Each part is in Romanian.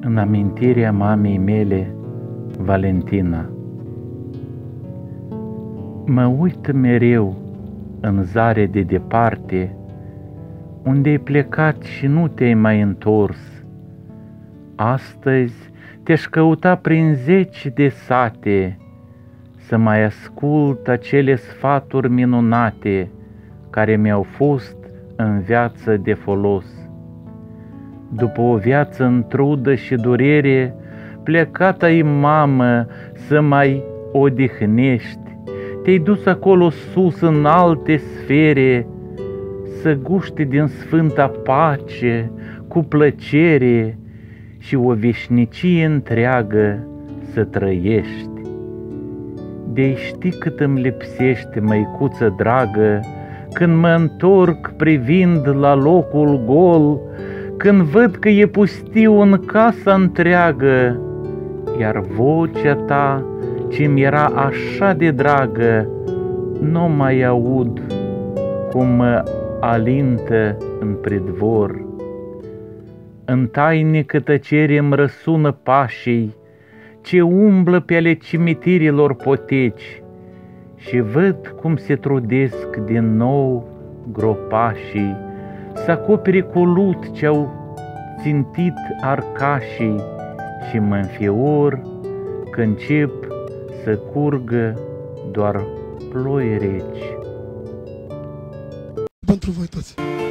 în amintirea mamei mele, Valentina. Mă uit mereu în zare de departe, unde-ai plecat și nu te-ai mai întors. Astăzi te-aș căuta prin zeci de sate, să mai ascult acele sfaturi minunate care mi-au fost în viață de folos. După o viață în trudă și durere, plecată-i mamă să mai odihnești, te-ai dus acolo sus în alte sfere, să guști din sfânta pace cu plăcere și o veșnicie întreagă să trăiești. De-ai ști cât îmi lipsește, măicuță dragă, când mă întorc privind la locul gol, când văd că e pustiu în casa întreagă, iar vocea ta, ce-mi era așa de dragă, nu mai aud cum mă alintă în pridvor. În tainică tăcere îmi răsună pașii ce umblă pe ale cimitirilor poteci și văd cum se trudesc din nou gropașii să acopere cu lut ce-au țintit arcașii și mă înfior că încep să curgă doar ploi reci. Pentru voi toți.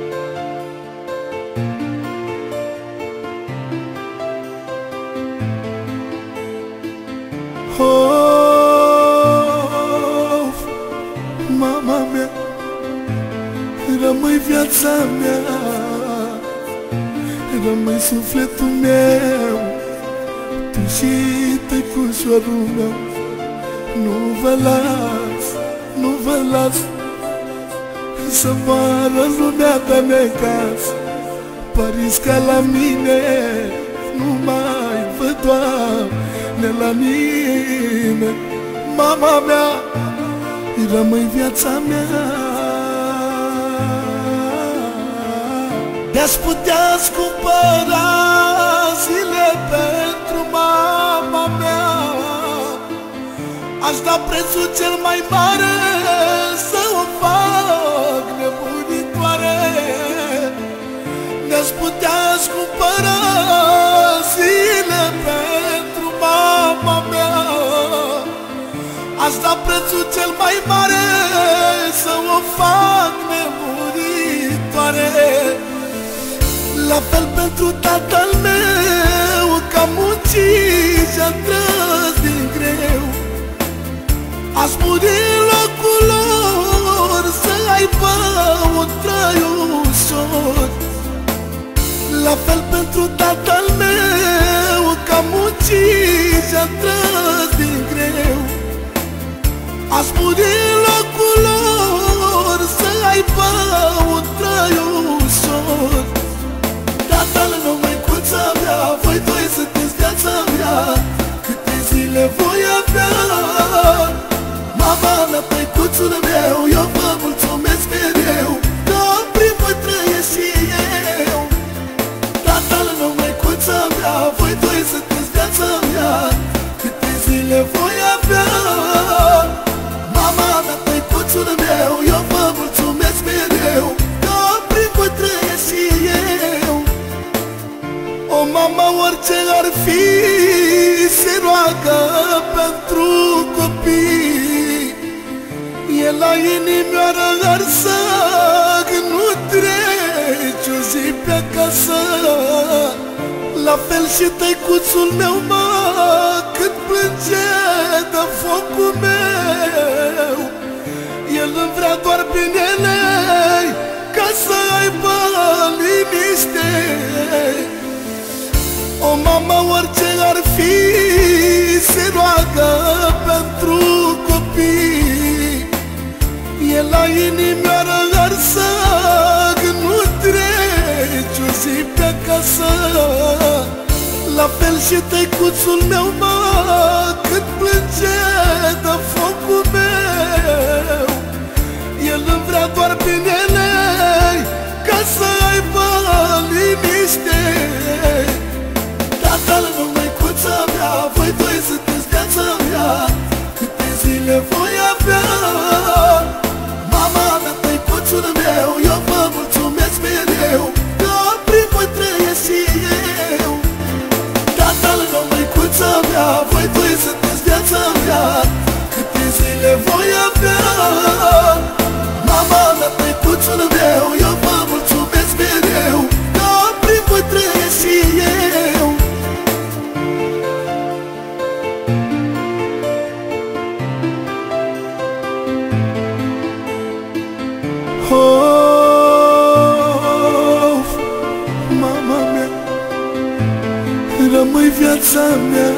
Of, mama mea, rămâi viața mea, rămâi sufletul meu, tu și tăicușorul meu. Nu vă las, nu vă las să moară lumea de necaz. Părinți ca la mine nu mai văd, Doamne, la mine. Mama mea, rămâi viața mea. De-aș putea cumpăra zile pentru mama mea, aș da prețul cel mai mare să o fac nebunitoare. Ne-aș putea cumpăra zile pentru mama mea, aș da prețul cel mai mare să o fac nebunitoare. La fel pentru tatăl meu, că a muncit și-a tras din greu, aș muri în locul lor să aibă un trai ușor. La fel pentru tatăl meu, că a muncit și-a tras din greu, aș muri în locul lor să aibă un trai ușor. Tatăl meu, măicuța mea, voi doi sunteți viața mea, câte zile voi avea. Mama mea, tăicuțul meu, eu vă mulțumesc mereu, că prin voi trăiesc și eu. Tatăl meu, măicuța mea, voi doi sunteți viața mea, câte zile voi avea. Mama mea, tăicuțul meu, eu vă mulțumesc mereu, că prin voi trăiesc și eu. O mama, orice ar fi, se roagă pentru copii. E la inimioară arsă, când nu treci o zi pe acasă. La fel și tăicuțul meu, mă, când plânge de focul meu, el îmi vrea doar binele, ca să aibă liniște. O mama, orice ar fi, se roagă pentru copii. E la inimioară arsă, când nu treci o zi pe acasă. La fel și tăicuțul meu, mă, când plânge de focul meu, el îmi vrea doar binele, ca să aibă liniște. Tatăl rămâi viața mea,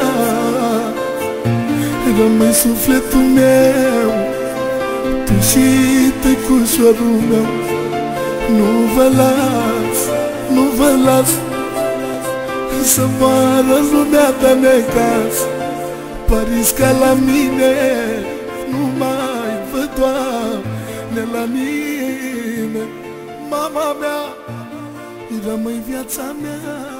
rămâi sufletul meu, tu și tăcușorul meu. Nu vă las, nu vă las să moară lumea de necaz. Părinți ca la mine nu mai văd, Doamne, la mine. Mama mea, rămâi viața mea.